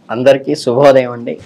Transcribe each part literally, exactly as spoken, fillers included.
అందరికీ శుభోదయం అండి.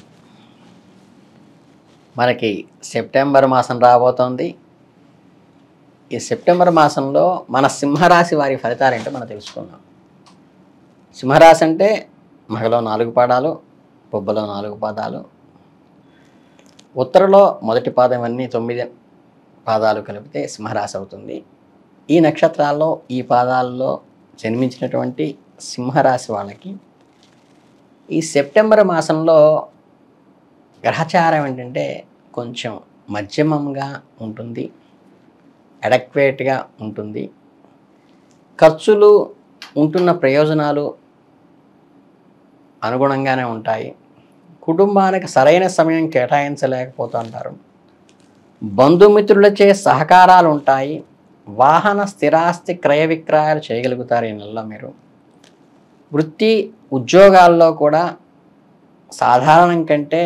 మనకి సెప్టెంబర్ మాసం రాబోతోంది. ఈ సెప్టెంబర్ మాసంలో మన సింహరాశి వారి ఫలితాలు ఏంటో మనం తెలుసుకుందాం. సింహరాశి అంటే మగలో నాలుగు పాదాలు, బొబ్బలో నాలుగు పాదాలు, ఉత్తరలో మొదటి పాదం అన్నీ తొమ్మిది పాదాలు కలిపితే సింహరాశి అవుతుంది. ఈ నక్షత్రాల్లో ఈ పాదాల్లో జన్మించినటువంటి సింహరాశి వాళ్ళకి ఈ సెప్టెంబర్ మాసంలో గ్రహచారం ఏంటంటే కొంచెం మధ్యమంగా ఉంటుంది, అడక్వేట్గా ఉంటుంది. ఖర్చులు ఉంటున్న ప్రయోజనాలు అనుగుణంగానే ఉంటాయి. కుటుంబానికి సరైన సమయం కేటాయించలేకపోతుంటారు. బంధుమిత్రులచే సహకారాలు ఉంటాయి. వాహన స్థిరాస్తి క్రయ విక్రయాలు చేయగలుగుతారు ఈ నెలలో మీరు. వృత్తి ఉద్యోగాల్లో కూడా సాధారణం కంటే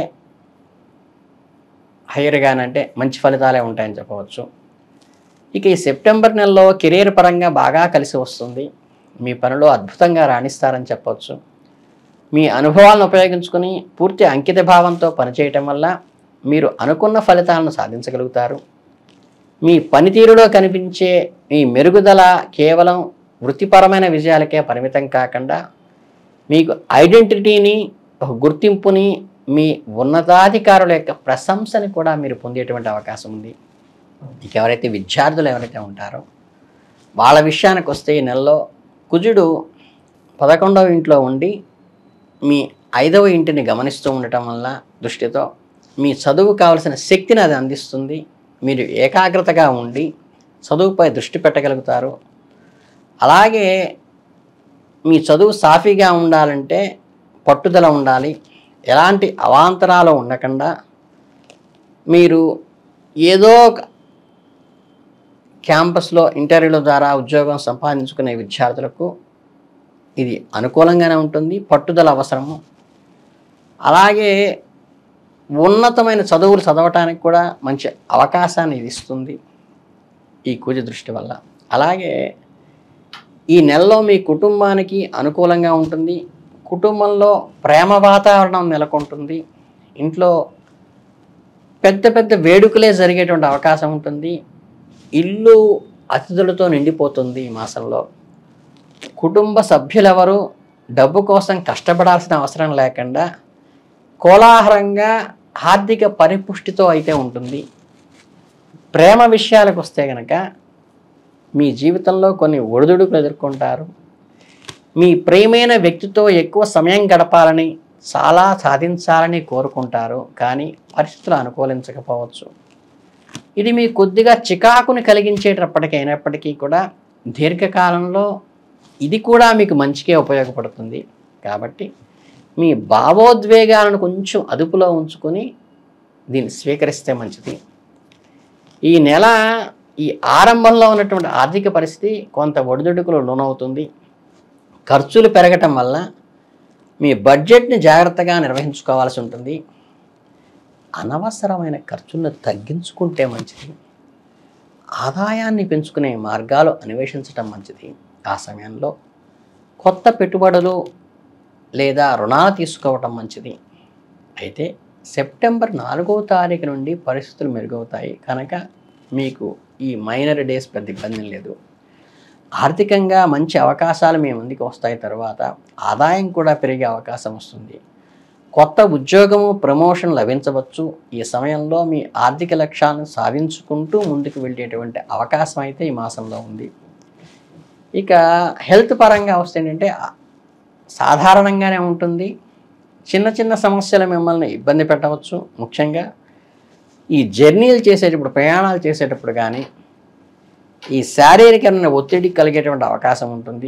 హైయర్గానంటే మంచి ఫలితాలే ఉంటాయని చెప్పవచ్చు. ఇక ఈ సెప్టెంబర్ నెలలో కెరీర్ పరంగా బాగా కలిసి వస్తుంది. మీ పనిలో అద్భుతంగా రాణిస్తారని చెప్పవచ్చు. మీ అనుభవాలను ఉపయోగించుకొని పూర్తి అంకిత భావంతో పనిచేయటం వల్ల మీరు అనుకున్న ఫలితాలను సాధించగలుగుతారు. మీ పనితీరులో కనిపించే మీ మెరుగుదల కేవలం వృత్తిపరమైన విజయాలకే పరిమితం కాకుండా మీకు ఐడెంటిటీని, ఒక గుర్తింపుని, మీ ఉన్నతాధికారుల యొక్క ప్రశంసని కూడా మీరు పొందేటువంటి అవకాశం ఉంది. ఇక ఎవరైతే విద్యార్థులు ఎవరైతే ఉంటారో వాళ్ళ విషయానికి వస్తే ఈ నెలలో కుజుడు పదకొండవ ఇంట్లో ఉండి మీ ఐదవ ఇంటిని గమనిస్తూ ఉండటం వల్ల దృష్టితో మీ చదువు కావలసిన శక్తిని అది అందిస్తుంది. మీరు ఏకాగ్రతగా ఉండి చదువుపై దృష్టి పెట్టగలుగుతారు. అలాగే మీ చదువు సాఫీగా ఉండాలంటే పట్టుదల ఉండాలి. ఎలాంటి అవాంతరాలు ఉండకుండా మీరు ఏదో క్యాంపస్లో ఇంటర్వ్యూల ద్వారా ఉద్యోగం సంపాదించుకునే విద్యార్థులకు ఇది అనుకూలంగానే ఉంటుంది. పట్టుదల అవసరము. అలాగే ఉన్నతమైన చదువులు చదవటానికి కూడా మంచి అవకాశాన్ని ఇది ఇస్తుంది ఈ కుజ దృష్టి వల్ల. అలాగే ఈ నెలలో మీ కుటుంబానికి అనుకూలంగా ఉంటుంది. కుటుంబంలో ప్రేమ వాతావరణం నెలకొంటుంది. ఇంట్లో పెద్ద పెద్ద వేడుకలే జరిగేటువంటి అవకాశం ఉంటుంది. ఇల్లు అతిథులతో నిండిపోతుంది ఈ మాసంలో. కుటుంబ సభ్యులెవరు డబ్బు కోసం కష్టపడాల్సిన అవసరం లేకుండా కోలాహలంగా ఆర్థిక పరిపుష్టితో అయితే ఉంటుంది. ప్రేమ విషయాలకు వస్తే కనుక మీ జీవితంలో కొన్ని ఒడిదుడుకులు ఎదుర్కొంటారు. మీ ప్రియమైన వ్యక్తితో ఎక్కువ సమయం గడపాలని, చాలా సాధించాలని కోరుకుంటారు. కానీ పరిస్థితులు అనుకూలించకపోవచ్చు. ఇది మీ కొద్దిగా చికాకుని కలిగించేటప్పటికీ అయినప్పటికీ కూడా దీర్ఘకాలంలో ఇది కూడా మీకు మంచికే ఉపయోగపడుతుంది. కాబట్టి మీ భావోద్వేగాలను కొంచెం అదుపులో ఉంచుకొని దీన్ని స్వీకరిస్తే మంచిది. ఈ నెల ఈ ఆరంభంలో ఉన్నటువంటి ఆర్థిక పరిస్థితి కొంత ఒడిదుడుకులు లోనవుతుంది. ఖర్చులు పెరగటం వల్ల మీ బడ్జెట్ని జాగ్రత్తగా నిర్వహించుకోవాల్సి ఉంటుంది. అనవసరమైన ఖర్చులను తగ్గించుకుంటే మంచిది. ఆదాయాన్ని పెంచుకునే మార్గాలు అన్వేషించడం మంచిది. ఆ సమయంలో కొత్త పెట్టుబడులు లేదా రుణాలు తీసుకోవటం మంచిది. అయితే సెప్టెంబర్ నాలుగవ తారీఖు నుండి పరిస్థితులు మెరుగవుతాయి కనుక మీకు ఈ మైనర్ డేస్ పెద్ద ఇబ్బంది లేదు. ఆర్థికంగా మంచి అవకాశాలు మీ ముందుకు వస్తాయి. తర్వాత ఆదాయం కూడా పెరిగే అవకాశం వస్తుంది. కొత్త ఉద్యోగము, ప్రమోషన్ లభించవచ్చు. ఈ సమయంలో మీ ఆర్థిక లక్ష్యాలను సాధించుకుంటూ ముందుకు వెళ్ళేటువంటి అవకాశం అయితే ఈ మాసంలో ఉంది. ఇక హెల్త్ పరంగా వస్తే ఏంటంటే సాధారణంగానే ఉంటుంది. చిన్న చిన్న సమస్యలు మిమ్మల్ని ఇబ్బంది పెట్టవచ్చు. ముఖ్యంగా ఈ జర్నీలు చేసేటప్పుడు, ప్రయాణాలు చేసేటప్పుడు కానీ ఈ శారీరకమైన ఒత్తిడి కలిగేటువంటి అవకాశం ఉంటుంది.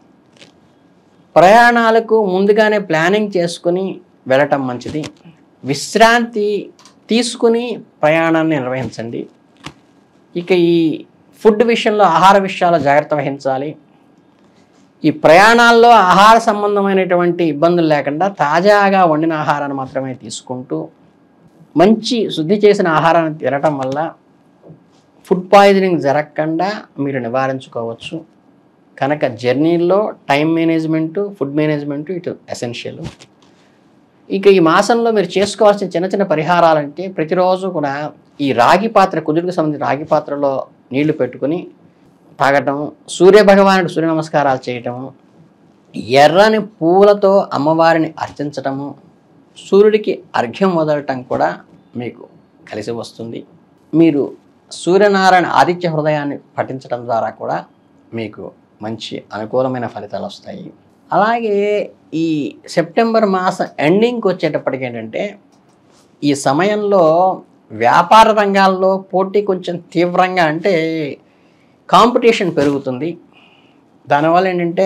ప్రయాణాలకు ముందుగానే ప్లానింగ్ చేసుకుని వెళ్ళటం మంచిది. విశ్రాంతి తీసుకుని ప్రయాణాన్ని నిర్వహించండి. ఇక ఈ ఫుడ్ విషయంలో, ఆహార విషయాల్లో జాగ్రత్త వహించాలి. ఈ ప్రయాణాల్లో ఆహార సంబంధమైనటువంటి ఇబ్బందులు లేకుండా తాజాగా వండిన ఆహారాన్ని మాత్రమే తీసుకుంటూ మంచి శుద్ధి చేసిన ఆహారాన్ని తినటం వల్ల ఫుడ్ పాయిజనింగ్ జరగకుండా మీరు నివారించుకోవచ్చు. కనుక జర్నీల్లో టైం మేనేజ్మెంటు, ఫుడ్ మేనేజ్మెంటు ఇటు ఎసెన్షియల్. ఇక ఈ మాసంలో మీరు చేసుకోవాల్సిన చిన్న చిన్న పరిహారాలంటే ప్రతిరోజు కూడా ఈ రాగి పాత్ర, కుదురుకు సంబంధించిన రాగి పాత్రలో నీళ్లు పెట్టుకుని తాగటం, సూర్య భగవానుడికి సూర్య నమస్కారాలు చేయటము, ఎర్రని పూలతో అమ్మవారిని అర్చించటము, సూర్యుడికి అర్ఘ్యం వదలటం కూడా మీకు కలిసి వస్తుంది. మీరు సూర్యనారాయణ ఆదిత్య హృదయాన్ని పఠించడం ద్వారా కూడా మీకు మంచి అనుకూలమైన ఫలితాలు వస్తాయి. అలాగే ఈ సెప్టెంబర్ మాసం ఎండింగ్కి వచ్చేటప్పటికి ఏంటంటే ఈ సమయంలో వ్యాపార రంగాల్లో పోటీ కొంచెం తీవ్రంగా, అంటే కాంపిటీషన్ పెరుగుతుంది. దానివల్ల ఏంటంటే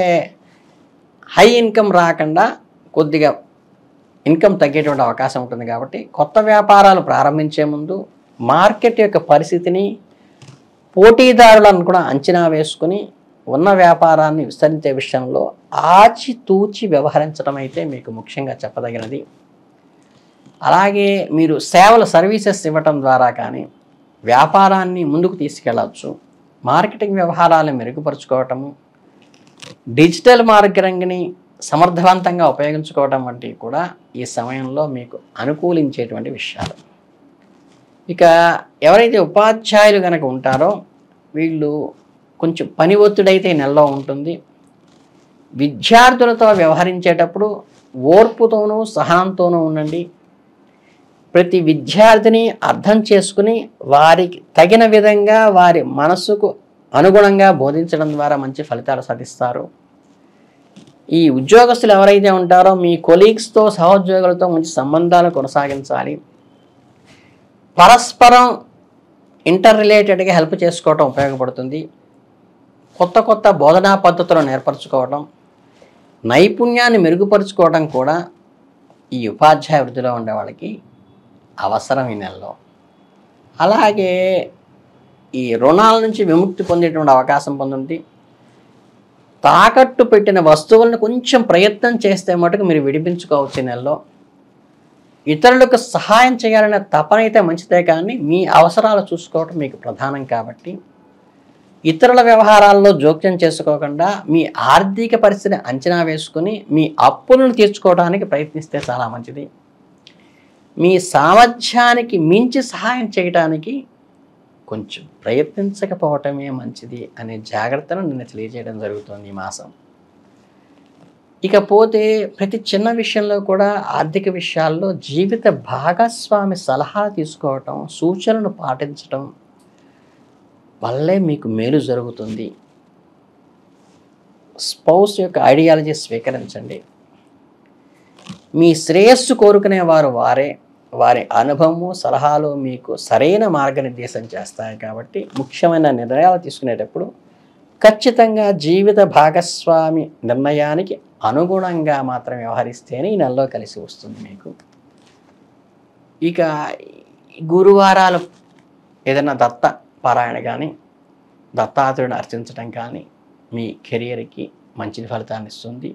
హై ఇన్కమ్ రాకుండా కొద్దిగా ఇన్కమ్ తగ్గేటువంటి అవకాశం ఉంటుంది. కాబట్టి కొత్త వ్యాపారాలు ప్రారంభించే ముందు మార్కెట్ యొక్క పరిస్థితిని, పోటీదారులను కూడా అంచనా వేసుకుని ఉన్న వ్యాపారాన్ని విస్తరించే విషయంలో ఆచితూచి వ్యవహరించడం అయితే మీకు ముఖ్యంగా చెప్పదగినది. అలాగే మీరు సేవల సర్వీసెస్ ఇవ్వటం ద్వారా కానీ వ్యాపారాన్ని ముందుకు తీసుకెళ్ళవచ్చు. మార్కెటింగ్ వ్యవహారాలను మెరుగుపరుచుకోవటము, డిజిటల్ మార్కెటింగ్ని సమర్థవంతంగా ఉపయోగించుకోవటం వంటివి కూడా ఈ సమయంలో మీకు అనుకూలించేటువంటి విషయాలు. ఇక ఎవరైతే ఉపాధ్యాయులు కనుక ఉంటారో వీళ్ళు కొంచెం పని ఒత్తిడైతే నెలలో ఉంటుంది. విద్యార్థులతో వ్యవహరించేటప్పుడు ఓర్పుతోనూ సహనంతోనూ ఉండండి. ప్రతి విద్యార్థిని అర్థం చేసుకుని వారికి తగిన విధంగా వారి మనసుకు అనుగుణంగా బోధించడం ద్వారా మంచి ఫలితాలు సాధిస్తారు. ఈ ఉద్యోగస్తులు ఎవరైతే ఉంటారో మీ కొలీగ్స్తో, సహోద్యోగులతో మంచి సంబంధాలు కొనసాగించాలి. పరస్పరం ఇంటర్ రిలేటెడ్గా హెల్ప్ చేసుకోవటం ఉపయోగపడుతుంది. కొత్త కొత్త బోధనా పద్ధతులను ఏర్పరచుకోవడం, నైపుణ్యాన్ని మెరుగుపరుచుకోవడం కూడా ఈ ఉపాధ్యాయ వృత్తిలో ఉండే వాళ్ళకి అవసరం ఈ నెలలో. అలాగే ఈ రుణాల నుంచి విముక్తి పొందేటువంటి అవకాశం పొందుంది. తాకట్టు పెట్టిన వస్తువులను కొంచెం ప్రయత్నం చేస్తే మటుకు మీరు విడిపించుకోవచ్చు ఈ నెలలో. ఇతరులకు సహాయం చేయాలనే తపన అయితే మంచిదే, కానీ మీ అవసరాలు చూసుకోవటం మీకు ప్రధానం. కాబట్టి ఇతరుల వ్యవహారాల్లో జోక్యం చేసుకోకుండా మీ ఆర్థిక పరిస్థితిని అంచనా వేసుకుని మీ అప్పులను తీర్చుకోవడానికి ప్రయత్నిస్తే చాలా మంచిది. మీ సామర్థ్యానికి మించి సహాయం చేయడానికి కొంచెం ప్రయత్నించకపోవటమే మంచిది అనే జాగ్రత్తను నిన్న తెలియజేయడం జరుగుతుంది ఈ మాసం. ఇకపోతే ప్రతి చిన్న విషయంలో కూడా ఆర్థిక విషయాల్లో జీవిత భాగస్వామి సలహాలు తీసుకోవటం, సూచనలు పాటించటం వల్లే మీకు మేలు జరుగుతుంది. స్పౌస్ యొక్క ఐడియాలజీ స్వీకరించండి. మీ శ్రేయస్సు కోరుకునే వారు వారే. వారి అనుభవము, సలహాలు మీకు సరైన మార్గనిర్దేశం చేస్తాయి. కాబట్టి ముఖ్యమైన నిర్ణయాలు తీసుకునేటప్పుడు ఖచ్చితంగా జీవిత భాగస్వామి నిర్ణయానికి అనుగుణంగా మాత్రం వ్యవహరిస్తేనే ఈ నెలలో కలిసి వస్తుంది మీకు. ఇక గురువారాలు ఏదైనా దత్త పారాయణ కానీ, దత్తాత్రేయుడిని అర్చించడం కానీ మీ కెరియర్కి మంచి ఫలితాన్ని ఇస్తుంది.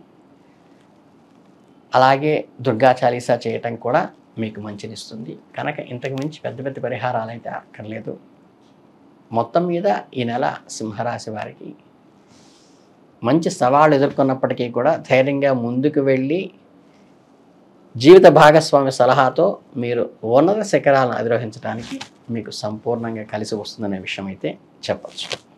అలాగే దుర్గా చాలీసా చేయటం కూడా మీకు మంచినిస్తుంది. కనుక ఇంతకు మించి పెద్ద పెద్ద పరిహారాలు అయితే అక్కర్లేదు. మొత్తం మీద ఈ నెల సింహరాశి వారికి మంచి సవాళ్ళు ఎదుర్కొన్నప్పటికీ కూడా ధైర్యంగా ముందుకు వెళ్ళి జీవిత భాగస్వామి సలహాతో మీరు ఉన్నత శిఖరాలను అధిరోహించడానికి మీకు సంపూర్ణంగా కలిసి వస్తుందనే విషయం అయితే చెప్పచ్చు.